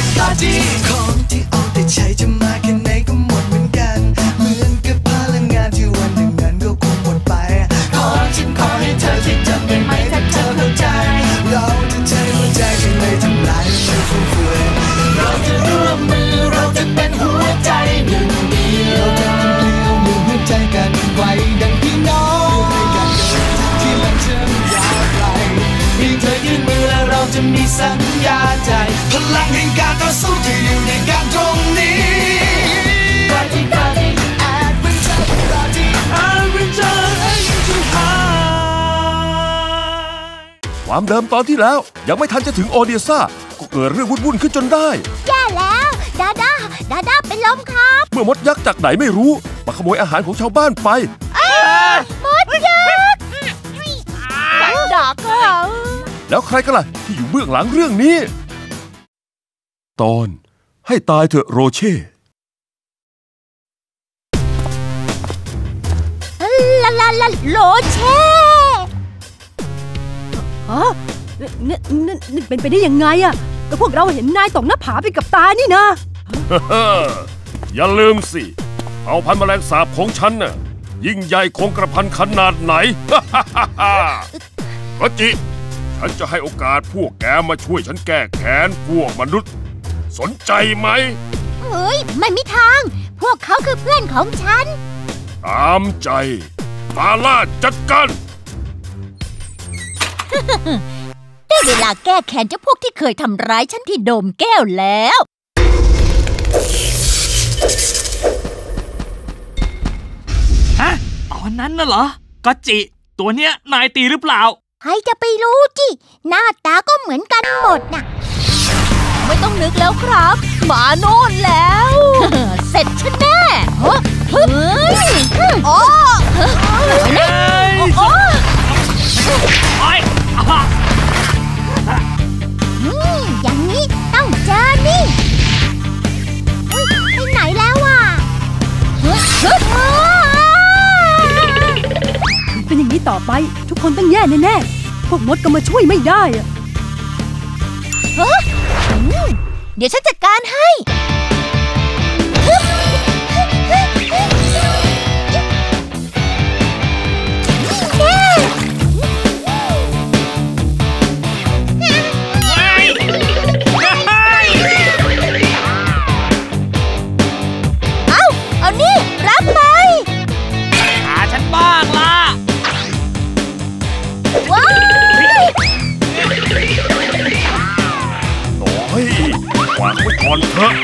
เป็นปาร์ตี้ของที่เอาแต่ใช้จะมาแค่ไหนก็หมดเหมือนกันเหมือนกับพลังงานที่วันหนึ่งนั้นก็คงหมดไปฉันขอให้เธอที่จำได้ไหมถ้าเธอเข้าใจเราจะใช้หัวใจที่ไม่ทำลายไม่ฟุ่มเฟือยเราจะร่วมมือเราจะเป็นหัวใจหนึ่งเดียวเราจะเป็นเดียวหนึ่งหัวใจกันไว้ดังพี่น้องด้วยกันที่มันเชื่อมยาวไกลเพียงเธอยื่นมือและเราจะมีสัญญาใจพลังแห่งการต่อสู้ที่อยู่ในการตรงนี้ปาร์ตี้ปาร์ตี้แอดเวนเจอร์ปาร์ตี้แอดเวนเจอร์ความเดิมตอนที่แล้วยังไม่ทันจะถึงโอเดซ่าก็เกิดเรื่องวุ่นๆขึ้นจนได้แย่แล้วดาด้าเป็นลมครับเมื่อมดยักษ์จากไหนไม่รู้มาขโมยอาหารของชาวบ้านไปมดยักษ์ดักแล้วใครกันล่ะที่อยู่เบื้องหลังเรื่องนี้ตอนให้ตายเถอะโรเช่โรเช่นี่เป็นไปได้ยังไงอะก็พวกเราเห็นนายตกหน้าผาไปกับตานี่นะอย่าลืมสิเอาพันแมลงสาบของฉันน่ะยิ่งใหญ่คงกระพันขนาดไหนกจิฉันจะให้โอกาสพวกแกมาช่วยฉันแก้แค้นพวกมนุษย์สนใจไหมเฮ้ยไม่มีทางพวกเขาคือเพื่อนของฉันตามใจมาล่าจัดการได้เวลาแก้แค้นเจ้าพวกที่เคยทำร้ายฉันที่โดมแก้วแล้วฮะตอนนั้นน่ะเหรอก็จิตัวเนี้ยนายตีหรือเปล่าใครจะไปรู้จิหน้าตาก็เหมือนกันหมดน่ะไม่ต้องนึกแล้วครับมาโน่นแล้วเสร็จฉันแน่เฮ้ยโอ้อย่างนี้ต้องเจอนี่ไปไหนแล้วอ่ะเป็นอย่างนี้ต่อไปทุกคนต้องแย่แน่ๆพวกมดก็มาช่วยไม่ได้อะเดี๋ยวฉันจัดการให้เอานี่รับไปหาฉันบ้างล่ะว้ายโอ้ยวางไว้ก่อนเถอะ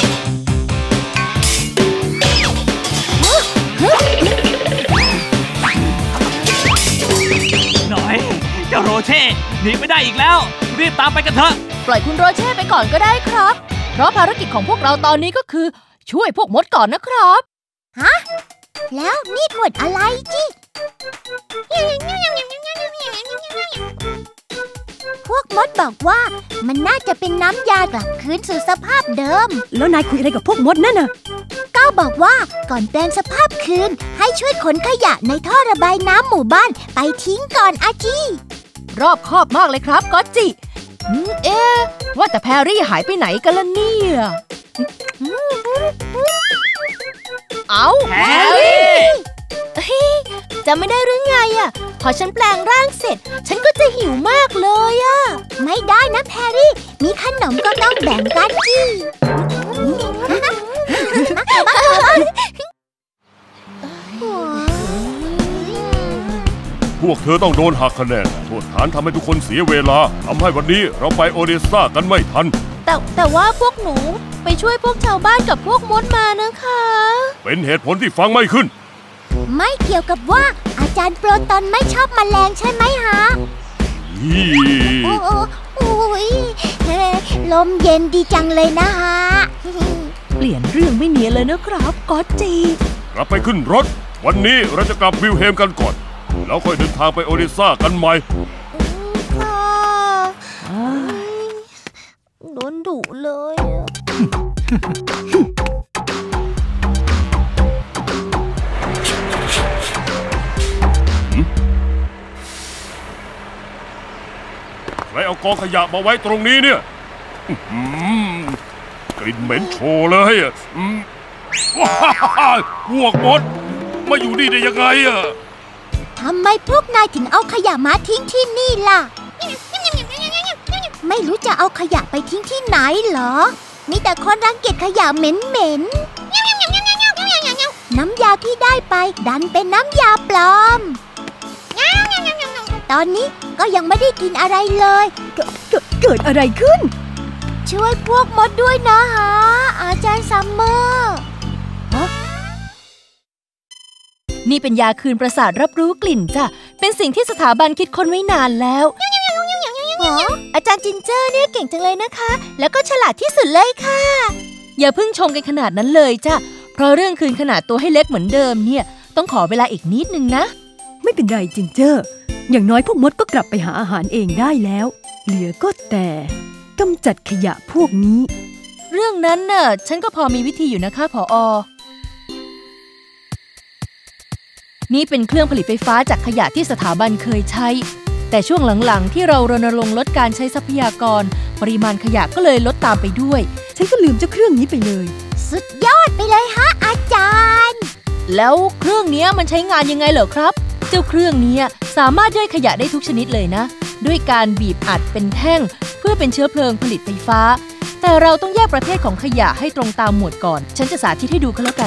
หน่อยเจ้าโรเช่หนีไม่ได้อีกแล้วรีบตามไปกันเถอะปล่อยคุณโรเช่ไปก่อนก็ได้ครับเพราะภารกิจของพวกเราตอนนี้ก็คือช่วยพวกมดก่อนนะครับฮะแล้วนี่ขวดอะไรจิพวกมดบอกว่ามันน่าจะเป็นน้ำยากลับคืนสู่สภาพเดิมแล้วนายคุยอะไรกับพวกมดนั่นน่ะก็บอกว่าก่อนแปลงสภาพคืนให้ช่วยขนขยะในท่อระบายน้ำหมู่บ้านไปทิ้งก่อนอาจีรอบคอบมากเลยครับก็จิว่าแต่แพรรี่หายไปไหนกันล่ะเนี่ยเอาแพรรี่จะไม่ได้หรือไงอ่ะพอฉันแปลงร่างเสร็จฉันก็จะหิวมากเลยอ่ะไม่ได้นะแพรรี่มีขนมก็ต้องแบ่งกันสิพวกเธอต้องโดนหักคะแนนโทษฐานทำให้ทุกคนเสียเวลาทำให้วันนี้เราไปโอเดซ่ากันไม่ทันแต่ว่าพวกหนูไปช่วยพวกชาวบ้านกับพวกมดมานะคะเป็นเหตุผลที่ฟังไม่ขึ้นไม่เกี่ยวกับว่าอาจารย์โปรตอนไม่ชอบแมลงใช่ไหมฮะโอ้ยลมเย็นดีจังเลยนะฮะเปลี่ยนเรื่องไม่เนียนเลยนะครับก็จีกลับไปขึ้นรถวันนี้เราจะกลับวิลเฮมกันก่อนแล้วค่อยเดินทางไปโอเดซ่ากันใหม่โดนดุเลยใครเอากองขยะมาไว้ตรงนี้เนี่ยกลิ่นเหม็นโชเลยว้าวพวกมดมาอยู่นี่ได้ยังไงอะทำไมพวกนายถึงเอาขยะมาทิ้งที่นี่ล่ะ ไม่รู้จะเอาขยะไปทิ้งที่ไหนเหรอมีแต่คนรังเกียจขยะเหม็นน้ำยาที่ได้ไปดันเป็นน้ำยาปลอมตอนนี้ก็ยังไม่ได้กินอะไรเลยเกิดอะไรขึ้นช่วยพวกมดด้วยนะฮะอาจารย์ซัมเมอร์นี่เป็นยาคืนประสาทรับรู้กลิ่นจ้ะเป็นสิ่งที่สถาบันคิดค้นไว้นานแล้วอาจารย์จินเจอร์เนี่ยเก่งจังเลยนะคะแล้วก็ฉลาดที่สุดเลยค่ะอย่าเพิ่งชมกันขนาดนั้นเลยจ้ะเพราะเรื่องคืนขนาดตัวให้เล็กเหมือนเดิมเนี่ยต้องขอเวลาอีกนิดนึงนะไม่เป็นไรจินเจอร์อย่างน้อยพวกมดก็กลับไปหาอาหารเองได้แล้วเหลือก็แต่กำจัดขยะพวกนี้เรื่องนั้นน่ะฉันก็พอมีวิธีอยู่นะคะผอ.นี่เป็นเครื่องผลิตไฟฟ้าจากขยะที่สถาบันเคยใช้แต่ช่วงหลังๆที่เรารณรงค์ลดการใช้ทรัพยากรปริมาณขยะก็เลยลดตามไปด้วยฉันก็ลืมเจ้าเครื่องนี้ไปเลยสุดยอดไปเลยฮะอาจารย์แล้วเครื่องนี้มันใช้งานยังไงเหรอครับเจ้าเครื่องนี้สามารถย่อยขยะได้ทุกชนิดเลยนะด้วยการบีบอัดเป็นแท่งเพื่อเป็นเชื้อเพลิงผลิตไฟฟ้าแต่เราต้องแยกประเภทของขยะให้ตรงตามหมวดก่อนฉันจะสาธิตให้ดูก็แล้วกัน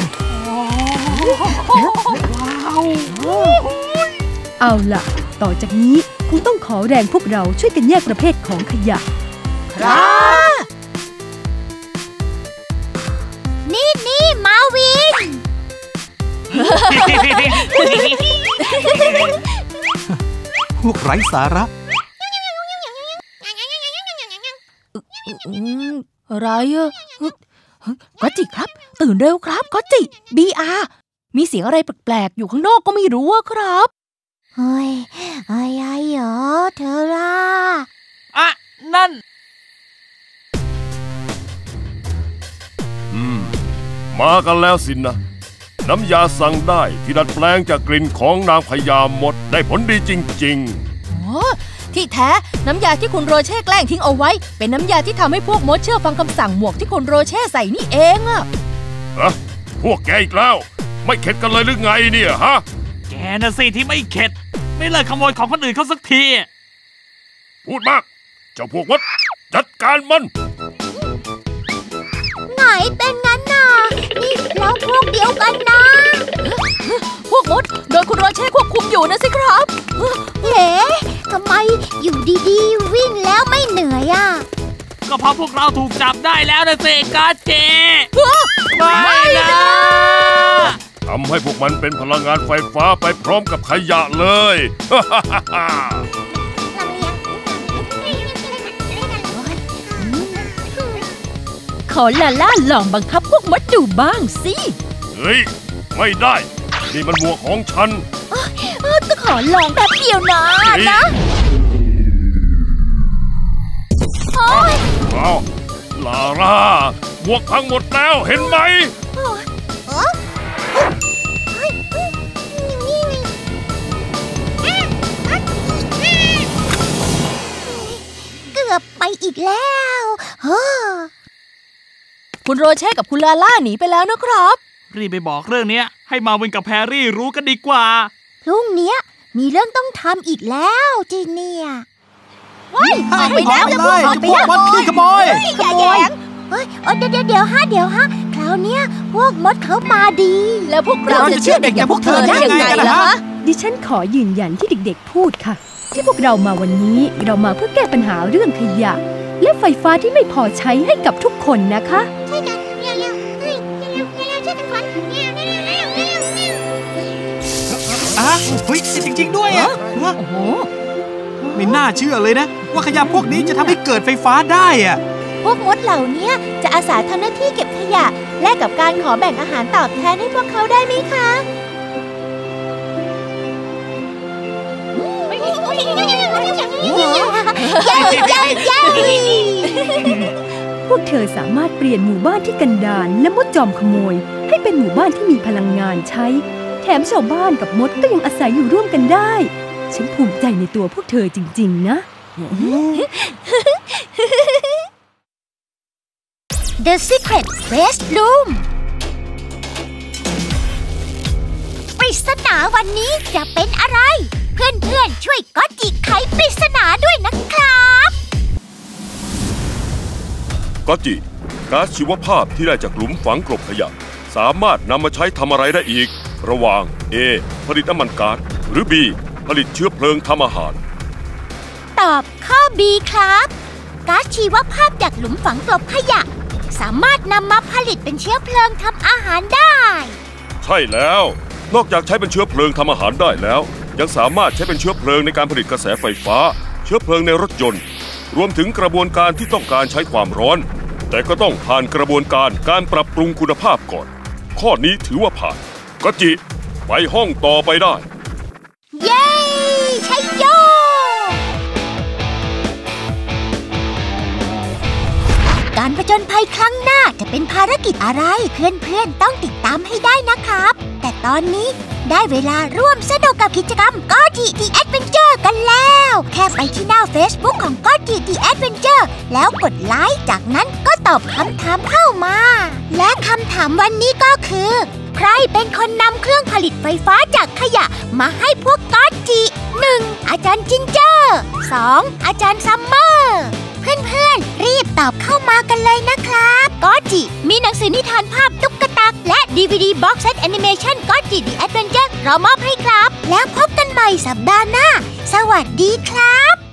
เอาล่ะต่อจากนี้คงต้องขอแรงพวกเราช่วยกันแยกประเภทของขยะครับนี่มาวินพวกไร้สาระอะไรอะก็จิครับตื่นเร็วครับก็จิBRมีเสียงอะไรแปลกๆอยู่ข้างนอกก็ไม่รู้อะครับเฮ้ยอะไรเหรอเธอล่ะนั่นมากันแล้วสินะน้ำยาสั่งได้ที่ดัดแปลงจากกลิ่นของนางพญามดได้ผลดีจริงๆที่แท้น้ำยาที่คุณโรเช่แกล้งทิ้งเอาไว้เป็นน้ำยาที่ทำให้พวกมดเชื่อฟังคำสั่งหมวกที่คุณโรเช่ใส่นี่เองอะพวกแกอีกแล้วไม่เข็ดกันเลยหรือไงเนี่ยฮะแกน่ะสิที่ไม่เข็ดไม่เลิกขโมยของคนอื่นเขาสักทีพูดมากเจ้าพวกมดจัดการมันไหนเป็นงั้นน่ะนี่เราพวกเดียวกันนะพวกมดโดนคุณโรเช่ควบคุมอยู่นะสิครับเฮ้ทำไมอยู่ดีๆวิ่งแล้วไม่เหนื่อยอ่ะก็เพราะพวกเราถูกจับได้แล้วนะสิกาเจไม่นะทำให้พวกมันเป็นพลังงานไฟฟ้าไปพร้อมกับขยะเลยขอลาล่าลองบังคับพวกมดดูบ้างสิเฮ้ยไม่ได้นี่มันหมวกของฉันก็ขอลองแบบเดียวนะเอาลาล่าหมวกพังหมดแล้วเห็นไหมเกือบไปอีกแล้วคุณโรเช่กับคุณลาล่าหนีไปแล้วนะครับรีบไปบอกเรื่องนี้ให้มาวินกับแพรรี่รู้กันดีกว่าพรุ่งนี้มีเรื่องต้องทำอีกแล้วจีเนียออกไปแล้วจะพวกมดขี้ขโมยอย่าแย้งเดี๋ยวฮะคราวนี้พวกมดเขามาดีแล้วพวกเราจะเชื่อเด็กอย่างพวกเธอได้ยังไงล่ะดิฉันขอยืนยันที่เด็กๆพูดค่ะที่พวกเรามาวันนี้เรามาเพื่อแก้ปัญหาเรื่องขยะและไฟฟ้าที่ไม่พอใช้ให้กับทุกคนนะคะใช่กันเร็วช่วยกันก่อนเฮ้ยจริงๆด้วยอ่ะโอ้โหไม่น่าเชื่อเลยนะว่าขยะพวกนี้จะทำให้เกิดไฟฟ้าได้อ่ะพวกมดเหล่านี้จะอาสาทำหน้าที่เก็บขยะแลกกับการขอแบ่งอาหารตอบแทนให้พวกเขาได้ไหมคะพวกเธอสามารถเปลี่ยนหมู่บ้านที่กันดารและมดจอมขโมยให้เป็นหมู่บ้านที่มีพลังงานใช้แถมชาวบ้านกับมดก็ยังอาศัยอยู่ร่วมกันได้ฉันภูมิใจในตัวพวกเธอจริงๆนะ The Secret Bedroom ปริศนาวันนี้จะเป็นอะไรเพื่อนๆช่วยก๊อตจิไขปริศนาด้วยนะครับก๊อตจิก๊าซชีวภาพที่ได้จากหลุมฝังกลบขยะสามารถนำมาใช้ทำอะไรได้อีกระหว่าง A ผลิตน้ำมันก๊าซหรือ B ผลิตเชื้อเพลิงทำอาหารตอบข้อ B ครับก๊าซชีวภาพจากหลุมฝังกลบขยะสามารถนำมาผลิตเป็นเชื้อเพลิงทำอาหารได้ใช่แล้วนอกจากใช้เป็นเชื้อเพลิงทำอาหารได้แล้วยังสามารถใช้เป็นเชื้อเพลิงในการผลิตกระแสไฟฟ้าเชื้อเพลิงในรถยนต์รวมถึงกระบวนการที่ต้องการใช้ความร้อนแต่ก็ต้องผ่านกระบวนการปรับปรุงคุณภาพก่อนข้อนี้ถือว่าผ่านก๊อตจิไปห้องต่อไปได้เย้ชัยโยการผจญภัยครั้งหน้าจะเป็นภารกิจอะไรเพื่อนๆต้องติดตามให้ได้นะครับแต่ตอนนี้ได้เวลาร่วมสนุกกับกิจกรรมก๊อตจิ The Adventure กันแล้วแค่ไปที่หน้า Facebook ของก๊อตจิ The Adventure แล้วกดไลค์จากนั้นก็ตอบคำถามเข้ามาและคำถามวันนี้ก็คือใครเป็นคนนำเครื่องผลิตไฟฟ้าจากขยะมาให้พวกก๊อตจิ 1. อาจารย์จินเจอร์ 2. อาจารย์ซัมเมอร์เพื่อนๆรีบตอบเข้ามากันเลยนะครับก๊อตจิมีหนังสือนิทานภาพตุ๊กตาและ DVD Box Set Animation ก๊อตจิ The Adventure เรามอบให้ครับแล้วพบกันใหม่สัปดาห์หน้าสวัสดีครับ